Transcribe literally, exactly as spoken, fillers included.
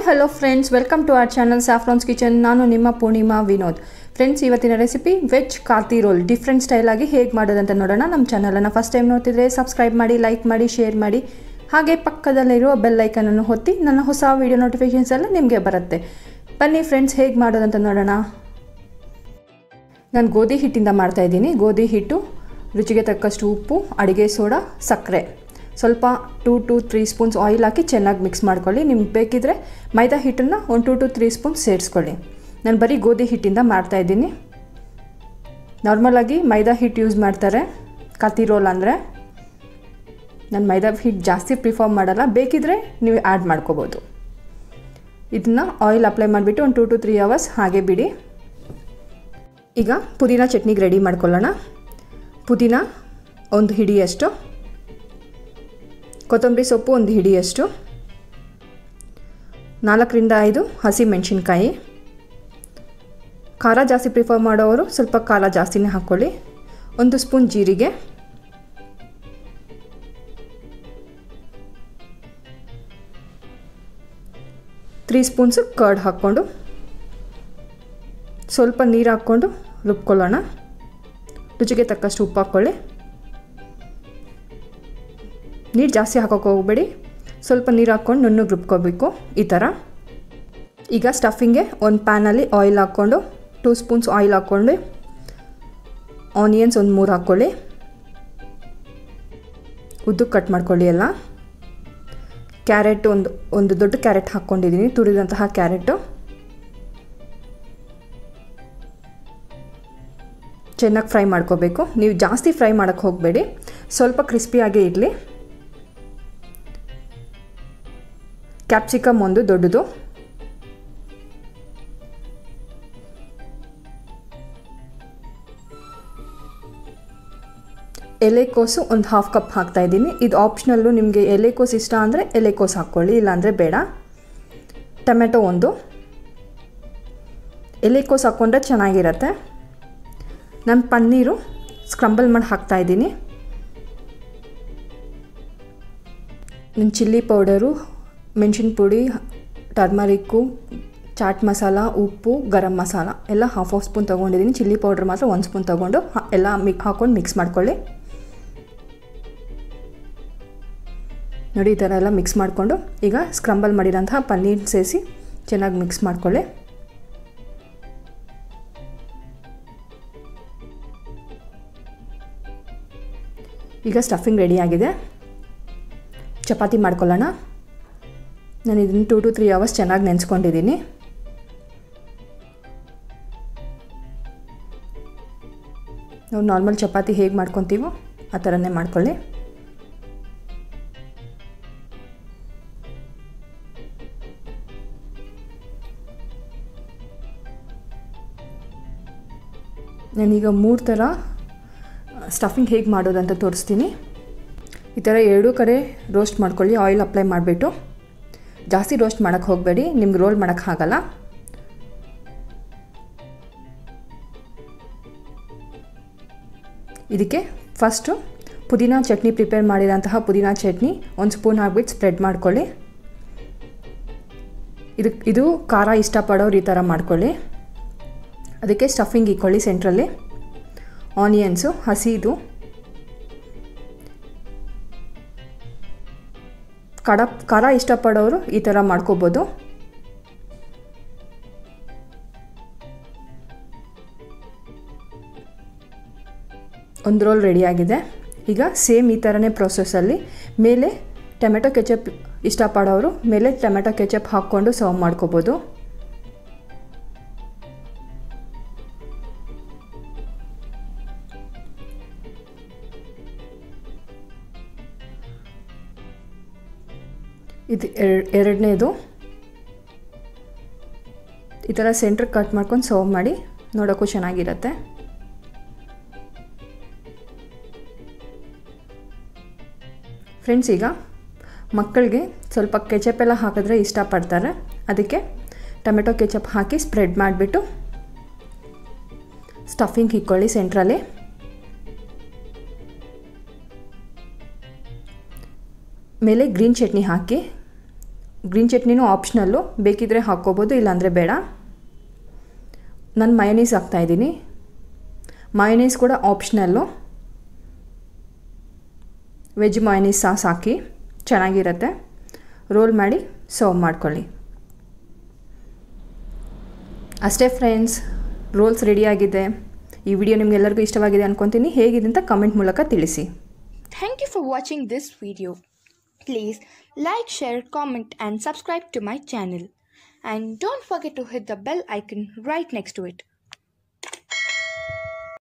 hello friends, welcome to our channel Saffron's Kitchen. ನಾನು ನಿಮ್ಮ Poornima Vinod. Friends, ಇವತ್ತಿನ recipe veg kathi roll different style ಆಗಿ ಹೇಗೆ ಮಾಡೋದಂತ ನೋಡೋಣ. ನಮ್ಮ ಚಾನೆಲ್ ಅನ್ನು ಫಸ್ಟ್ ಟೈಮ್ ನೋಡ್ತಿದ್ರೆ ಸಬ್ಸ್ಕ್ರೈಬ್ ಮಾಡಿ, ಲೈಕ್ ಮಾಡಿ, ಶೇರ್ ಮಾಡಿ, ಹಾಗೆ ಪಕ್ಕದಲ್ಲಿರುವ ಬೆಲ್ ಐಕಾನ್ ಅನ್ನು ಒತ್ತಿ ನನ್ನ ಹೊಸ ವಿಡಿಯೋ ನೋಟಿಫಿಕೇಶನ್ಸ್ ಎಲ್ಲ ನಿಮಗೆ ಬರುತ್ತೆ. ಬನ್ನಿ ಫ್ರೆಂಡ್ಸ್, ಹೇಗೆ ಮಾಡೋದಂತ ನೋಡೋಣ. ನಾನು ಗೋಧಿ ಹಿಟ್ಟಿಂದ ಮಾಡ್ತಾ ಇದ್ದೀನಿ. ಗೋಧಿ ಹಿಟ್ಟು, ರುಚಿಗೆ ತಕ್ಕಷ್ಟು ಉಪ್ಪು, ಅಡಿಗೆ ಸೋಡಾ, ಸಕ್ಕರೆ, ಸ್ವಲ್ಪ two to three spoons oil ಹಾಕಿ ಚೆನ್ನಾಗಿ ಮಿಕ್ಸ್ ಮಾಡ್ಕೊಳ್ಳಿ. ನಿಮ್ಗೆ ಬೇಕಿದ್ರೆ ಮೈದಾ ಹಿಟ್ಟನ್ನು ಒಂದು ಟು ಟು ತ್ರೀ ಸ್ಪೂನ್ಸ್ ಸೇರಿಸ್ಕೊಳ್ಳಿ. ನಾನು ಬರೀ ಗೋಧಿ ಹಿಟ್ಟಿಂದ ಮಾಡ್ತಾಯಿದ್ದೀನಿ. ನಾರ್ಮಲಾಗಿ ಮೈದಾ ಹಿಟ್ಟು ಯೂಸ್ ಮಾಡ್ತಾರೆ ಕಾತಿ ರೋಲ್ ಅಂದರೆ. ನಾನು ಮೈದಾ ಹಿಟ್ಟು ಜಾಸ್ತಿ ಪ್ರಿಫರ್ ಮಾಡಲ್ಲ, ಬೇಕಿದ್ರೆ ನೀವು ಆ್ಯಡ್ ಮಾಡ್ಕೋಬೋದು. ಇದನ್ನು ಆಯಿಲ್ ಅಪ್ಲೈ ಮಾಡಿಬಿಟ್ಟು ಒಂದು ಟೂ ಟು ತ್ರೀ ಅವರ್ಸ್ ಹಾಗೆ ಬಿಡಿ. ಈಗ ಪುದೀನ ಚಟ್ನಿಗೆ ರೆಡಿ ಮಾಡ್ಕೊಳ್ಳೋಣ. ಪುದೀನ ಒಂದು ಹಿಡಿಯಷ್ಟು, ಕೊತ್ತಂಬರಿ ಸೊಪ್ಪು ಒಂದು ಹಿಡಿಯಷ್ಟು, ನಾಲ್ಕರಿಂದ ಐದು ಹಸಿ ಮೆಣಸಿನ್ಕಾಯಿ. ಖಾರ ಜಾಸ್ತಿ ಪ್ರಿಫರ್ ಮಾಡೋರು ಸ್ವಲ್ಪ ಖಾರ ಜಾಸ್ತಿನೇ ಹಾಕ್ಕೊಳ್ಳಿ. ಒಂದು ಸ್ಪೂನ್ ಜೀರಿಗೆ, ತ್ರೀ ಸ್ಪೂನ್ಸು ಕರ್ಡ್ ಹಾಕ್ಕೊಂಡು ಸ್ವಲ್ಪ ನೀರು ಹಾಕ್ಕೊಂಡು ರುಬ್ಕೊಳ್ಳೋಣ. ರುಚಿಗೆ ತಕ್ಕಷ್ಟು ಉಪ್ಪು ಹಾಕ್ಕೊಳ್ಳಿ. ನೀರು ಜಾಸ್ತಿ ಹಾಕೋಕೆ ಹೋಗಬೇಡಿ, ಸ್ವಲ್ಪ ನೀರು ಹಾಕ್ಕೊಂಡು ನುಣ್ಣಗೆ ರುಬ್ಕೋಬೇಕು ಈ ಥರ. ಈಗ ಸ್ಟಫಿಂಗ್ಗೆ ಒಂದು ಪ್ಯಾನಲ್ಲಿ ಆಯಿಲ್ ಹಾಕ್ಕೊಂಡು ಟೂ ಸ್ಪೂನ್ಸ್ ಆಯಿಲ್ ಹಾಕ್ಕೊಂಡು ಆನಿಯನ್ಸ್ ಒಂದು ಮೂರು ಹಾಕ್ಕೊಳ್ಳಿ. ಉದ್ದಕ್ಕೆ ಕಟ್ ಮಾಡ್ಕೊಳ್ಳಿ ಎಲ್ಲ. ಕ್ಯಾರೆಟ್ ಒಂದು ಒಂದು ದೊಡ್ಡ ಕ್ಯಾರೆಟ್ ಹಾಕ್ಕೊಂಡಿದ್ದೀನಿ, ತುರಿದಂತಹ ಕ್ಯಾರೆಟು. ಚೆನ್ನಾಗಿ ಫ್ರೈ ಮಾಡ್ಕೋಬೇಕು. ನೀವು ಜಾಸ್ತಿ ಫ್ರೈ ಮಾಡೋಕ್ಕೆ ಹೋಗಬೇಡಿ, ಸ್ವಲ್ಪ ಕ್ರಿಸ್ಪಿಯಾಗೇ ಇರಲಿ. ಕ್ಯಾಪ್ಸಿಕಮ್ ಒಂದು ದೊಡ್ಡದು, ಎಲೆಕೋಸು ಒಂದು ಹಾಫ್ ಕಪ್ ಹಾಕ್ತಾಯಿದ್ದೀನಿ. ಇದು ಆಪ್ಷನಲ್ಲು, ನಿಮಗೆ ಎಲೆಕೋಸು ಇಷ್ಟ ಅಂದರೆ ಎಲೆಕೋಸು ಹಾಕ್ಕೊಳ್ಳಿ, ಇಲ್ಲಾಂದರೆ ಬೇಡ. ಟೊಮೆಟೊ ಒಂದು, ಎಲೆಕೋಸು ಹಾಕ್ಕೊಂಡ್ರೆ ಚೆನ್ನಾಗಿರುತ್ತೆ. ನಾನು ಪನ್ನೀರು ಸ್ಕ್ರಂಬಲ್ ಮಾಡಿ ಹಾಕ್ತಾಯಿದ್ದೀನಿ. ನನ್ನ ಚಿಲ್ಲಿ ಪೌಡರು, ಮೆಣಸಿನ ಪುಡಿ, ಟರ್ಮರಿಕ್ಕು, ಚಾಟ್ ಮಸಾಲ, ಉಪ್ಪು, ಗರಂ ಮಸಾಲ ಎಲ್ಲ ಹಾಫ್ ಹಾಫ್ ಸ್ಪೂನ್ ತೊಗೊಂಡಿದ್ದೀನಿ. ಚಿಲ್ಲಿ ಪೌಡ್ರ್ ಮಾತ್ರ ಒಂದು ಸ್ಪೂನ್ ತೊಗೊಂಡು ಎಲ್ಲ ಮಿಕ್ ಹಾಕ್ಕೊಂಡು ಮಿಕ್ಸ್ ಮಾಡ್ಕೊಳ್ಳಿ. ನೋಡಿ, ಈ ಥರ ಎಲ್ಲ ಮಿಕ್ಸ್ ಮಾಡಿಕೊಂಡು ಈಗ ಸ್ಕ್ರಂಬಲ್ ಮಾಡಿರೋಂತಹ ಪನ್ನೀರ್ ಸೇರಿಸಿ ಚೆನ್ನಾಗಿ ಮಿಕ್ಸ್ ಮಾಡ್ಕೊಳ್ಳಿ. ಈಗ ಸ್ಟಫಿಂಗ್ ರೆಡಿಯಾಗಿದೆ. ಚಪಾತಿ ಮಾಡ್ಕೊಳ್ಳೋಣ. ನಾನು ಇದನ್ನು ಟೂ ಟು ತ್ರೀ ಅವರ್ಸ್ ಚೆನ್ನಾಗಿ ನೆನೆಸ್ಕೊಂಡಿದ್ದೀನಿ. ನಾವು ನಾರ್ಮಲ್ ಚಪಾತಿ ಹೇಗೆ ಮಾಡ್ಕೊತೀವೋ ಆ ಥರನೇ ಮಾಡ್ಕೊಳ್ಳಿ. ನಾನೀಗ ಮೂರು ಥರ ಸ್ಟಫಿಂಗ್ ಹೇಗೆ ಮಾಡೋದಂತ ತೋರಿಸ್ತೀನಿ. ಈ ಥರ ಎರಡೂ ಕಡೆ ರೋಸ್ಟ್ ಮಾಡ್ಕೊಳ್ಳಿ. ಆಯಿಲ್ ಅಪ್ಲೈ ಮಾಡಿಬಿಟ್ಟು ಜಾಸ್ತಿ ರೋಸ್ಟ್ ಮಾಡೋಕ್ಕೆ ಹೋಗಬೇಡಿ, ನಿಮ್ಗೆ ರೋಲ್ ಮಾಡೋಕ್ಕೆ ಆಗಲ್ಲ. ಇದಕ್ಕೆ ಫಸ್ಟು ಪುದೀನ ಚಟ್ನಿ ಪ್ರಿಪೇರ್ ಮಾಡಿರೋಂತಹ ಪುದೀನ ಚಟ್ನಿ ಒಂದು ಸ್ಪೂನ್ ಹಾಕ್ಬಿಟ್ಟು ಸ್ಪ್ರೆಡ್ ಮಾಡ್ಕೊಳ್ಳಿ. ಇದಕ್ಕೆ ಇದು ಖಾರ ಇಷ್ಟಪಡೋರು ಈ ಥರ ಮಾಡ್ಕೊಳ್ಳಿ. ಅದಕ್ಕೆ ಸ್ಟಫಿಂಗ್ ಇಕ್ಕೊಳ್ಳಿ. ಸೆಂಟ್ರಲ್ಲಿ ಆನಿಯನ್ಸು ಹಸಿದು, ಖಾರ ಖಾರ ಇಷ್ಟಪಡೋರು ಈ ಥರ ಮಾಡ್ಕೋಬೋದು. ಒಂದು ರೋಲ್ ರೆಡಿಯಾಗಿದೆ. ಈಗ ಸೇಮ್ ಈ ಥರನೇ ಪ್ರೊಸೆಸ್ಸಲ್ಲಿ ಮೇಲೆ ಟೊಮೆಟೊ ಕೆಚಪ್ ಇಷ್ಟಪಡೋರು ಮೇಲೆ ಟೊಮೆಟೊ ಕೆಚಪ್ ಹಾಕ್ಕೊಂಡು ಸರ್ವ್ ಮಾಡ್ಕೋಬೋದು. ಇದು ಎರಡನೇದು. ಈ ಥರ ಸೆಂಟ್ರ್ ಕಟ್ ಮಾಡ್ಕೊಂಡು ಸರ್ವ್ ಮಾಡಿ, ನೋಡೋಕ್ಕೂ ಚೆನ್ನಾಗಿರುತ್ತೆ. ಫ್ರೆಂಡ್ಸ್, ಈಗ ಮಕ್ಕಳಿಗೆ ಸ್ವಲ್ಪ ಕೆಚಪ್ ಎಲ್ಲ ಹಾಕಿದ್ರೆ ಇಷ್ಟಪಡ್ತಾರೆ. ಅದಕ್ಕೆ ಟೊಮೆಟೊ ಕೆಚಪ್ ಹಾಕಿ ಸ್ಪ್ರೆಡ್ ಮಾಡಿಬಿಟ್ಟು ಸ್ಟಫಿಂಗ್ ಇಕ್ಕೊಳ್ಳಿ ಸೆಂಟ್ರಲ್ಲಿ. ಮೇಲೆ ಗ್ರೀನ್ ಚಟ್ನಿ ಹಾಕಿ ಗ್ರೀನ್ ಚಟ್ನಿನೂ ಆಪ್ಷನಲ್ಲು, ಬೇಕಿದ್ದರೆ ಹಾಕ್ಕೋಬೋದು, ಇಲ್ಲಾಂದರೆ ಬೇಡ. ನಾನು ಮಯೋನೈಸ್ ಹಾಕ್ತಾಯಿದ್ದೀನಿ. ಮಯೋನೈಸ್ ಕೂಡ ಆಪ್ಷನಲ್ಲು. ವೆಜ್ ಮಯೋನೈಸ್ ಸಾಸ್ ಹಾಕಿ ಚೆನ್ನಾಗಿರುತ್ತೆ. ರೋಲ್ ಮಾಡಿ ಸರ್ವ್ ಮಾಡ್ಕೊಳ್ಳಿ. ಅಷ್ಟೇ ಫ್ರೆಂಡ್ಸ್, ರೋಲ್ಸ್ ರೆಡಿಯಾಗಿದೆ. ಈ ವಿಡಿಯೋ ನಿಮಗೆಲ್ಲರಿಗೂ ಇಷ್ಟವಾಗಿದೆ ಅಂದ್ಕೊತೀನಿ. ಹೇಗಿದೆ ಅಂತ ಕಮೆಂಟ್ ಮೂಲಕ ತಿಳಿಸಿ. Thank you for watching this video. Please like, share, comment and subscribe to my channel. And don't forget to hit the bell icon right next to it.